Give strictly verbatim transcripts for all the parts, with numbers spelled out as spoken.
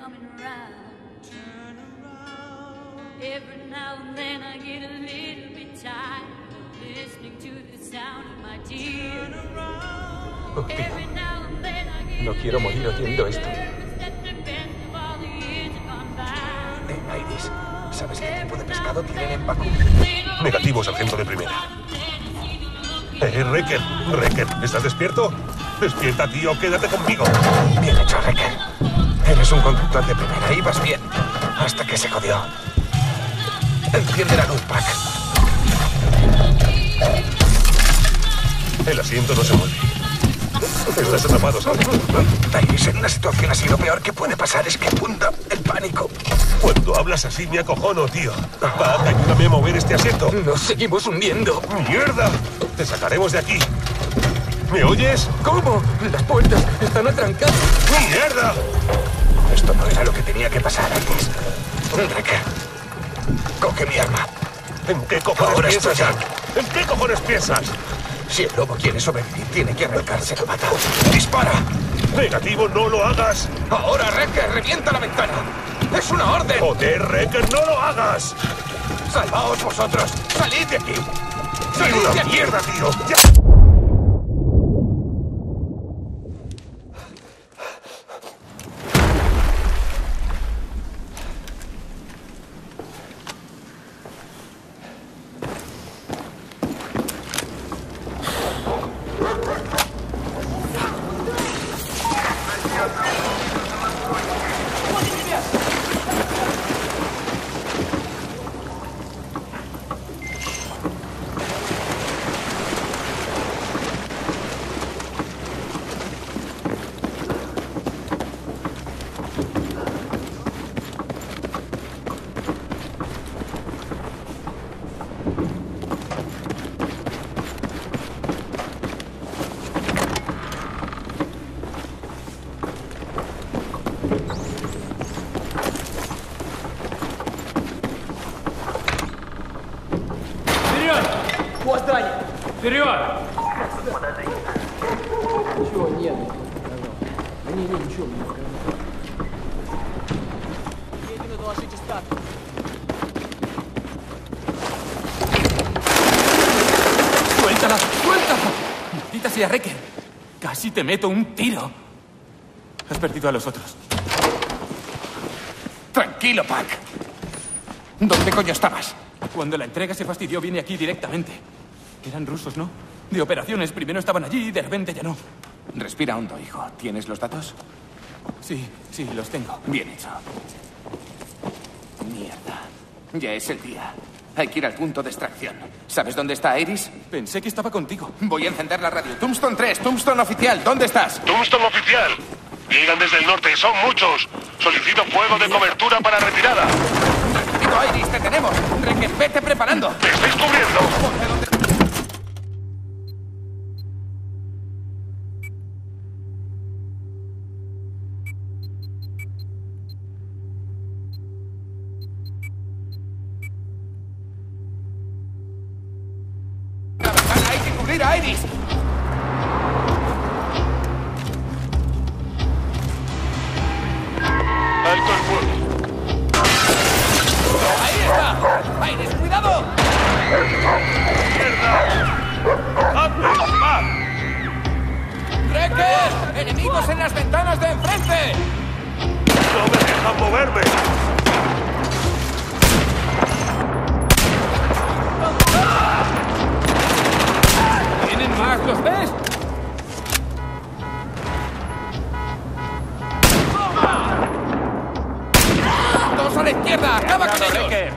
coming around. Turn around. Every now and then I get a little bit tired of listening to the sound of my tears. Oh, Every now and then I get no quiero morir oyendo esto. Eh, Iris, ¿sabes qué tipo de pescado tienen en Bakú? Negativo, sargento de primera. Eh, Recker, Recker, ¿estás despierto? Despierta, tío, quédate conmigo. Bien hecho, Recker. Eres un conductor de primera, ibas bien. Hasta que se jodió. Enciende la luz, Pac. El asiento no se mueve. Estás atrapado, ¿sabes? Iris, en una situación así, lo peor que puede pasar es que funda el pánico. Cuando hablas así me acojono, tío. Pac, ayúdame a mover este asiento. Nos seguimos hundiendo. ¡Mierda! Te sacaremos de aquí. ¿Me oyes? ¿Cómo? Las puertas están atrancadas. ¡Mierda! Esto no era lo que tenía que pasar antes. Recker, coge mi arma. ¿En qué cojones Ahora piensas? estoy ¿En qué cojones piensas? Si el lobo quiere sobrevivir, tiene que arrancarse la pata. ¡Dispara! Negativo, no lo hagas. Ahora, Recker, revienta la ventana. ¡Es una orden! Joder, Recker, no lo hagas. ¡Salvaos vosotros! ¡Salid de aquí! ¡Salid ¡Salid de aquí! mierda, tío! ¡Ya! Вперед! Ничего нет, не сказал. Да не, не, ничего не сказал. Немедленно доложите старт. ¡Suéltala! ¡Suéltala! Maldita sea, Recker. Casi te meto un tiro. Has perdido a los otros. Tranquilo, Pac. ¿Dónde coño estabas? Cuando la entrega se fastidió, vine aquí directamente. Eran rusos, ¿no? De operaciones. Primero estaban allí y de repente ya no. Respira hondo, hijo. ¿Tienes los datos? Sí, sí, los tengo. Bien hecho. Mierda. Ya es el día. Hay que ir al punto de extracción. ¿Sabes dónde está Iris? Pensé que estaba contigo. Voy a encender la radio. Tombstone tres, Tombstone oficial. ¿Dónde estás? Tombstone oficial. Llegan desde el norte. Son muchos. Solicito fuego de cobertura para retirada. Digo, Iris, te tenemos. Recker, vete preparando. ¡Me estáis cubriendo! Hay que cubrir a Iris. ¡Alto el fuego! ¡Ahí está! ¡Iris, cuidado! ¡Mierda! ¡Antes! ¡Va! ¡Recker! ¡Enemigos en las ventanas de enfrente! ¡No me dejan moverme! ¿Tienen más? ¿Los ves? ¡Dos a la izquierda! ¡Acaba con ellos! Recker.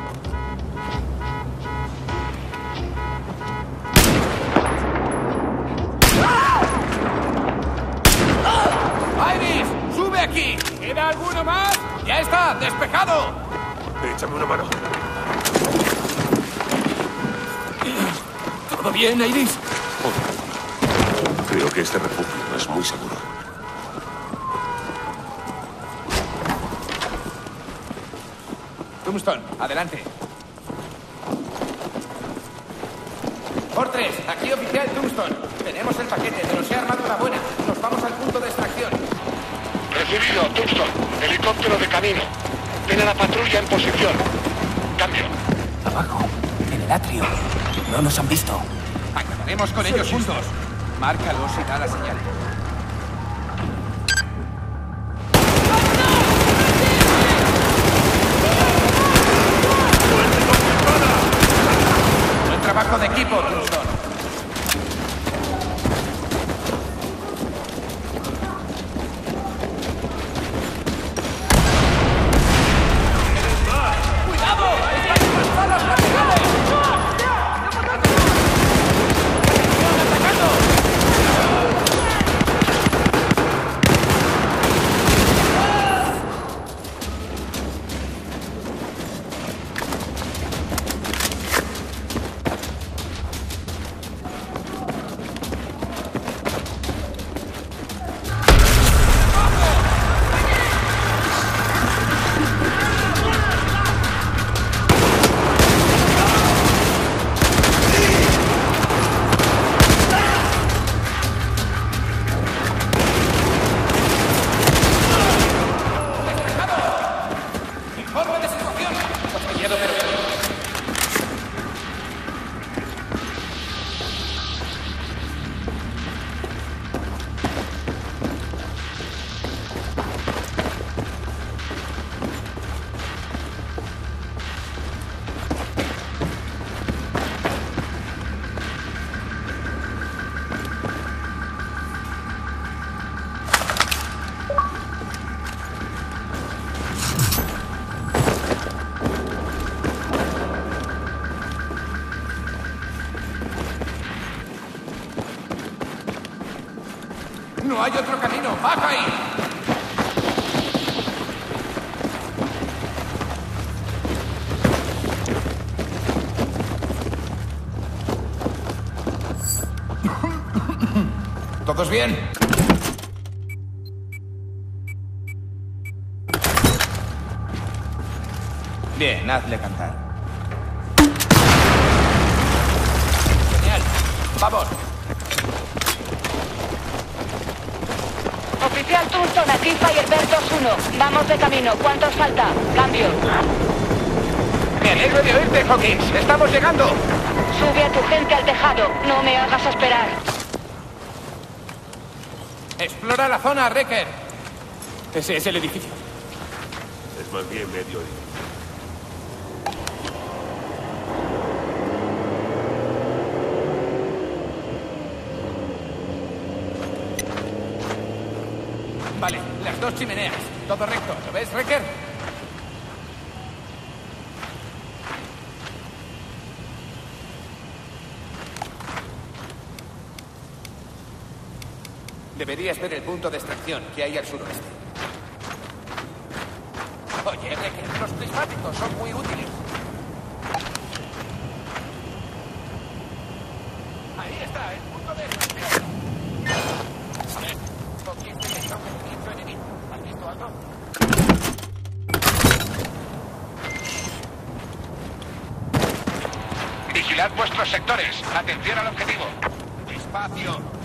¡Iris! ¡Sube aquí! ¿Queda alguno más? ¡Ya está! ¡Despejado! Échame una mano. ¿Todo bien, Iris? Creo que este refugio no es muy seguro. Tombstone, adelante. Por tres, aquí oficial Tombstone. Tenemos el paquete, pero se ha armado una buena. Nos vamos al punto de extracción. Recibido, Tucson. Helicóptero de camino. Ten a la patrulla en posición. Cambio. Abajo, en el atrio. No nos han visto. Acabaremos con ellos juntos. Márcalos y da la señal. Buen trabajo de equipo, Tucson. ¡No hay otro camino! ¡Baja ahí! ¿Todos bien? Bien, hazle cantar. Genial. ¡Vamos! Oficial Tucson, aquí Firebird dos uno. Vamos de camino. ¿Cuántos falta? Cambio. Me alegro de oírte, Hawkins. Estamos llegando. Sube a tu gente al tejado. No me hagas esperar. Explora la zona, Wrecker. Ese es el edificio. Es más bien medio edificio. Vale, las dos chimeneas. Todo recto. ¿Lo ves, Wrecker? Deberías ver el punto de extracción que hay al suroeste. Oye, Wrecker, los prismáticos son muy útiles. Ahí está, el punto de extracción. A ver, ¿con quién te he hecho un enemigo? ¿Has visto algo? Vigilad vuestros sectores. Atención al objetivo. Despacio.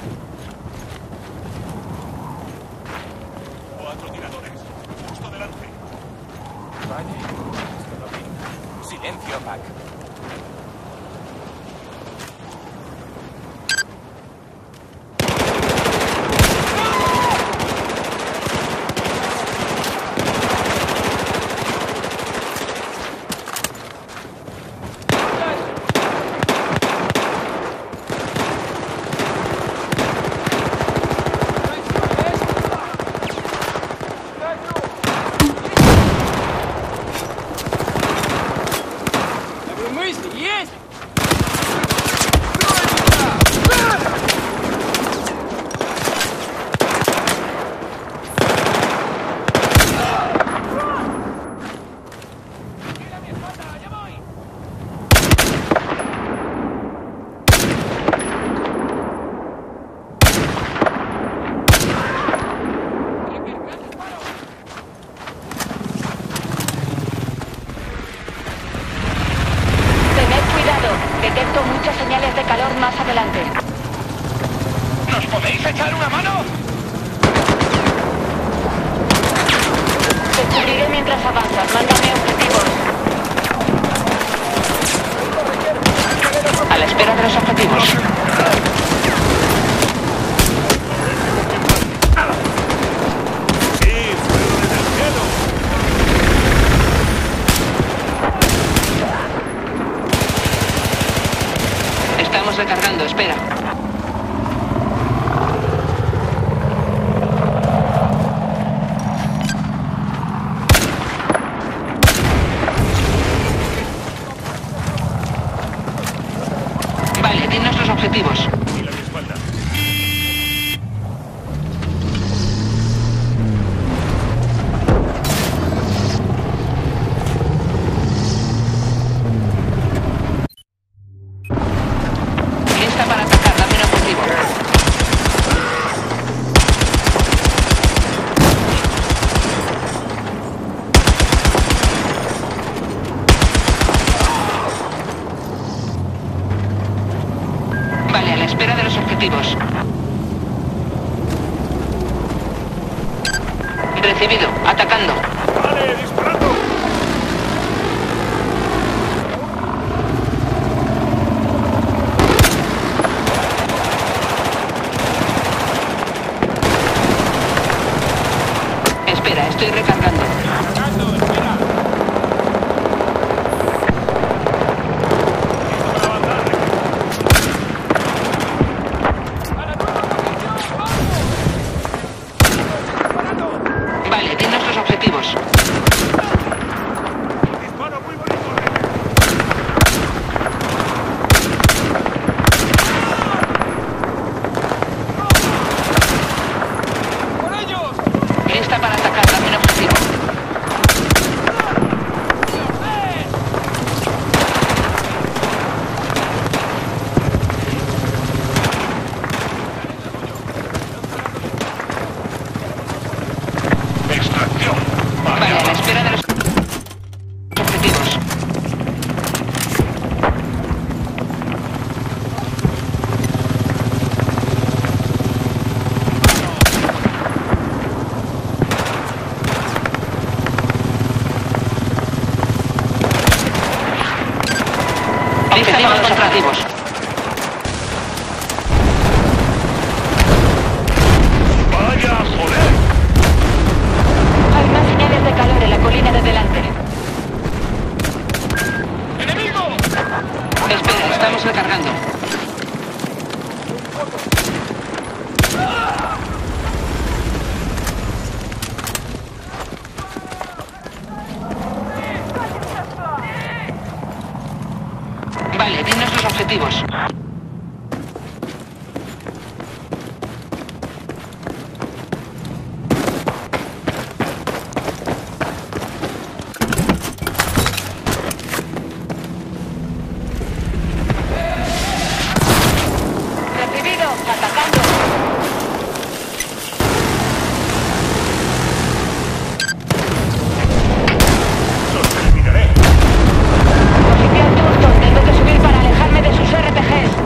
Cuatro tiradores. Justo delante. Vale. Esto no pinta. Silencio, Pac. Detecto muchas señales de calor más adelante. ¿Nos podéis echar una mano? soldados avanzan. Mándame objetivos. A la espera de los objetivos. ¡Sí, fuego desde el cielo! Estamos recargando, espera. Vale, dinos los objetivos. Mira mi espalda. Lista para atacar, dame un objetivo. Vale, a la espera de los objetivos. Recibido, atacando. ¡Vale, disparando! Espera, estoy recargando. ¡Cargando, espera! Listo para avanzar, Rick. Vale, dinos los objetivos. Disparo muy bonito, Rick. Lista para atacar, dame un objetivo. Extracción. Vale, a la espera de los objetivos. Objetivos contrativos. ¡Vaya, joder! Hay más señales de calor en la colina de delante. ¡Enemigo! Espera, estamos recargando. Vale, dinos los objetivos. Recibido, atacando. ¡Los eliminaré! Posición Turton, tengo que subir para alejarme de sus R P Gs.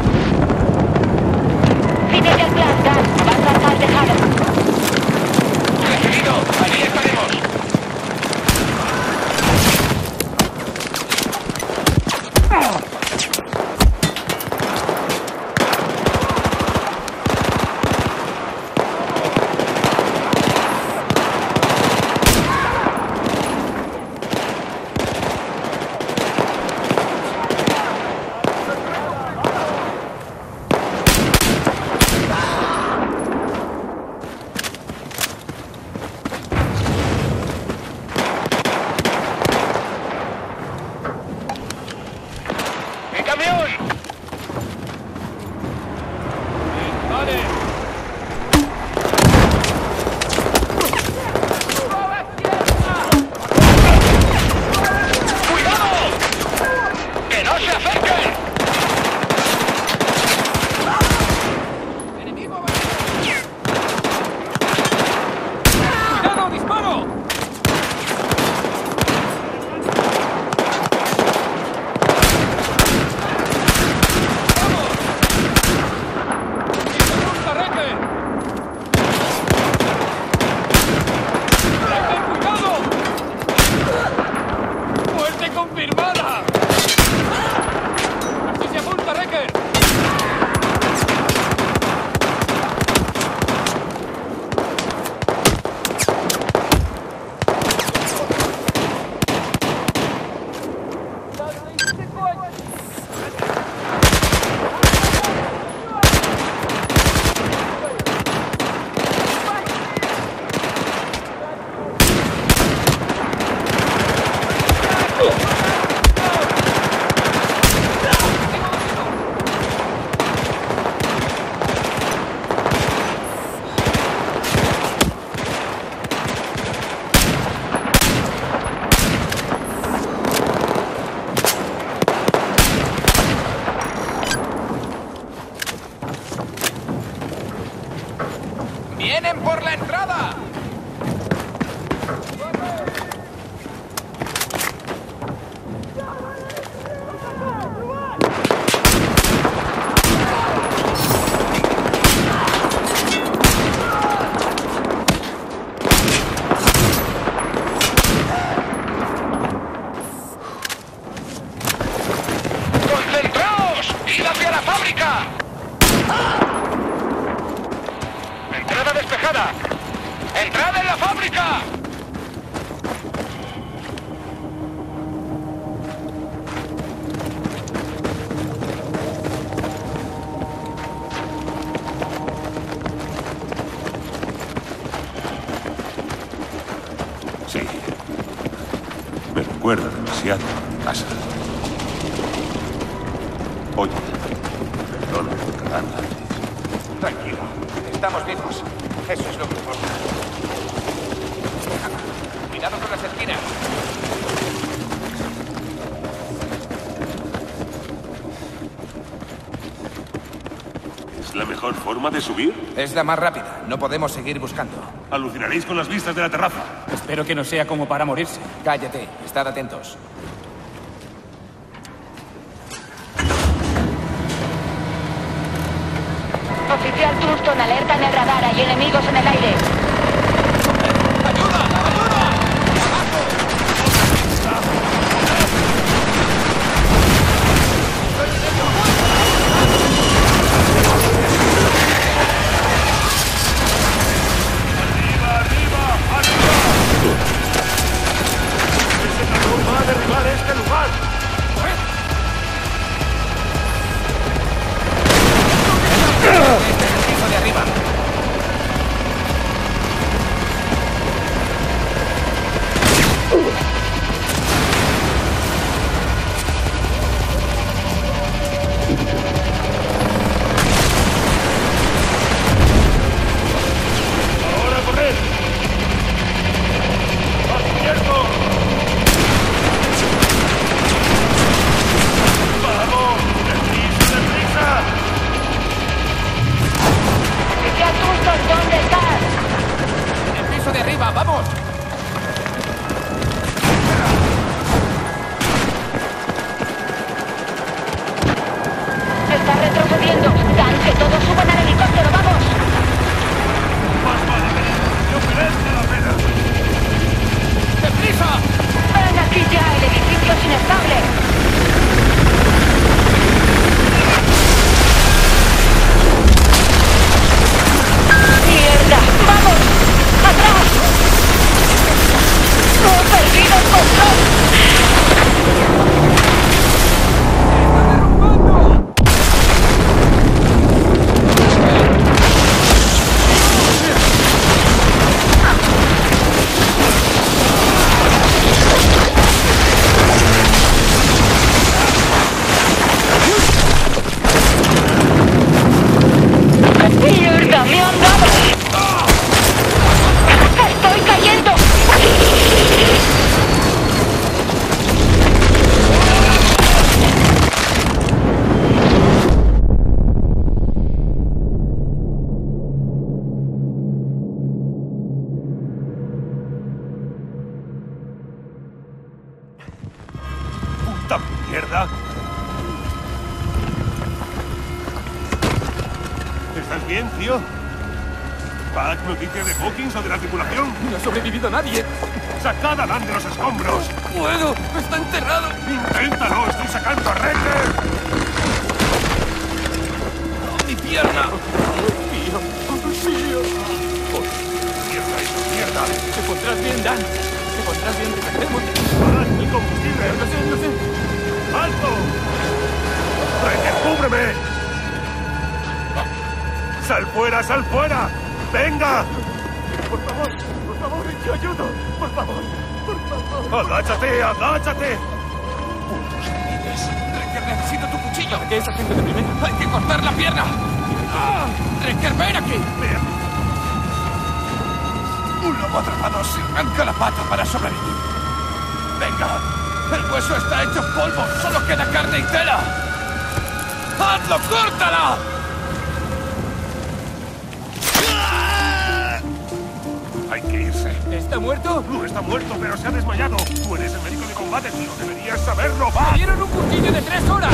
recuerda demasiado a casa. Oye, perdona por cagarla. Tranquilo. Estamos vivos. Eso es lo que importa. Cuidado con las esquinas. ¿Es la mejor forma de subir? Es la más rápida. No podemos seguir buscando. Alucinaréis con las vistas de la terraza. Espero que no sea como para morirse. Cállate. Estad atentos. Oficial Turston, alerta en el radar. Hay enemigos en el aire. ¡Ayuda! ¡Ayuda! ¡Arriba, arriba, arriba! ¡Ese cabrón va a derribar este lugar! Este es el piso de arriba. ¡Ahora a correr! ¡Más izquierdo! ¡Vamos! ¡Deprisa, deprisa! Oficial Turston, ¿dónde estás? En el piso de arriba. ¡Vamos! Está retrocediendo. Dan, que todos suban al helicóptero. ¡Vamos! ¡Más vale que no merece la pena! ¡Deprisa! ¡Ven aquí ya! El edificio es inestable. ¡Mierda! ¡Vamos! ¡Atrás! ¡No he perdido el control! ¡Mierda! ¡Me han dado! ¡Estoy cayendo! ¡Puta mierda! ¿Estás bien, tío? ¿Pack noticias de Hawkins o de la tripulación? No ha sobrevivido nadie. ¡Sacad a Dan de los escombros! ¡Puedo! ¡Está enterrado! ¡Inténtalo! ¡Estoy sacando a Recker! ¡Mi pierna! ¡Tío! ¡Tío! ¡Mierda, eso, mierda! Te pondrás bien, Dan. Te pondrás bien. Te sacaremos de aquí. ¡Parad el combustible! No sé, no sé. ¡Alto! ¡Recker, cúbreme! ¡Sal fuera, sal fuera! ¡Venga! Por favor, por favor, yo ayudo. Por favor, por favor. ¡Agáchate, agáchate! Recker, necesito tu cuchillo. ¿Qué es agente de primera? Hay que cortar la pierna. ¡Ah! Recker, ven aquí. Vea. Un lobo atrapado se arranca la pata para sobrevivir. Venga, el hueso está hecho polvo. Solo queda carne y tela. ¡Hazlo, córtala! Hay que irse. ¿Está muerto? No está muerto, pero se ha desmayado. Tú eres el médico de combate, tío. Deberías saberlo. ¡Va! ¡Me dieron un cuchillo de tres horas!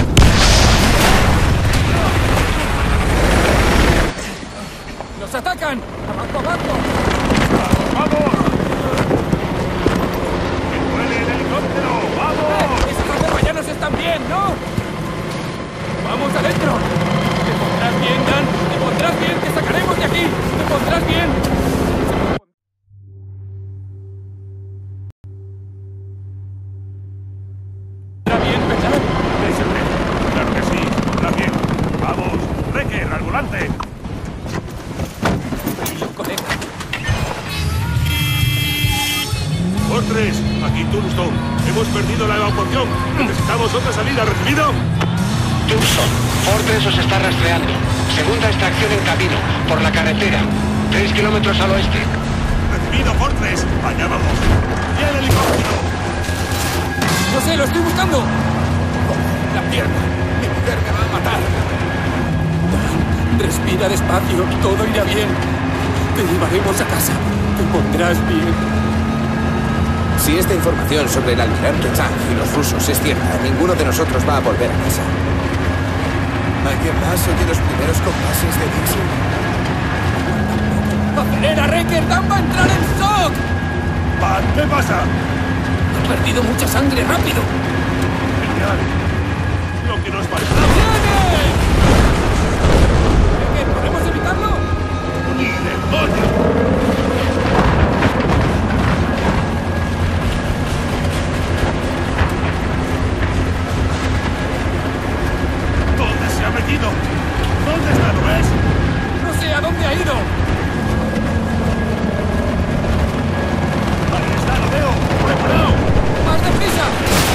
¡Nos atacan! ¡Abajo, abajo! ¡Vamos! ¡Que vuele el helicóptero! ¡Vamos! ¡Eh! ¡Esos azerbaiyanos están bien, ¿no? ¡Vamos adentro! ¡Te pondrás bien, Dan! ¡Te pondrás bien! ¡Te sacaremos de aquí! ¡Te pondrás bien! ¿Está bien, verdad? ¡Es el tren! ¡Claro que sí! ¡Está bien! ¡Vamos! ¡Recker, al volante! Tranquilo, colega. ¡Por tres! aquí Tombstone. Hemos perdido la evacuación. Necesitamos otra salida, ¿recibido? Tombstone, Fortress os está rastreando. Segunda extracción en camino, por la carretera. Tres kilómetros al oeste. Recibido, Fortress. Allá vamos. ¡Y el helicóptero! No sé, lo estoy buscando. La pierna. Mi mujer me va a matar. Respira despacio, todo irá bien. Te llevaremos a casa. Te pondrás bien. Si esta información sobre el almirante Chang y los rusos es cierta, ninguno de nosotros va a volver a casa. ¿Alguien más oye los primeros compases de Dixon? ¡Acelera, Recker! ¡Dan va a entrar en shock! Pat, ¿qué pasa? Ha perdido mucha sangre, rápido. Genial. Lo que nos falta. ¡Viene! ¿Recker, podemos evitarlo? ¡Ni de coña! ¿Dónde se ha metido? ¿Dónde está, lo ves? No sé a dónde ha ido. Ahí está, lo veo. ¡Preparado! ¡Más deprisa!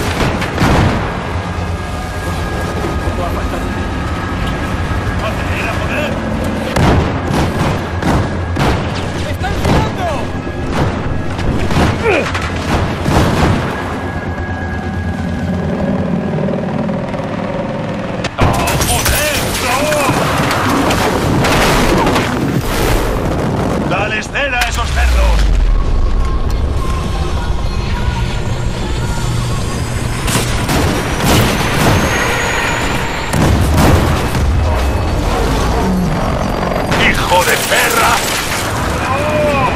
¿Cómo ha faltado? ¡Acelera, joder! ¡Están girando! ¡Dale escena a esos cerdos! ¡Hijo de perra! ¡Oh!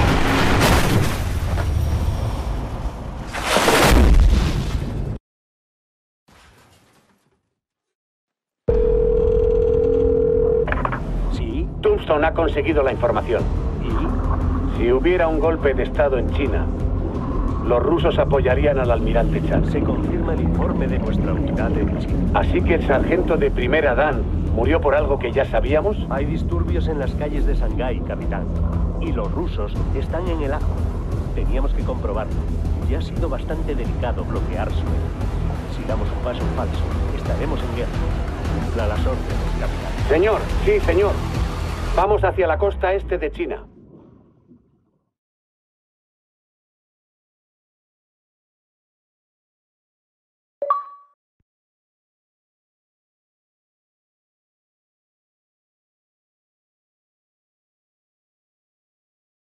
Sí, Tombstone ha conseguido la información. Si hubiera un golpe de estado en China, los rusos apoyarían al almirante Chang. Se confirma el informe de nuestra unidad en China. Así que el sargento de primera Dan murió por algo que ya sabíamos. Hay disturbios en las calles de Shanghái, capitán. Y los rusos están en el ajo. Teníamos que comprobarlo. Ya ha sido bastante delicado bloquear Suez. Si damos un paso falso, estaremos en guerra. Cumpla las órdenes, capitán. Señor, sí, señor. Vamos hacia la costa este de China.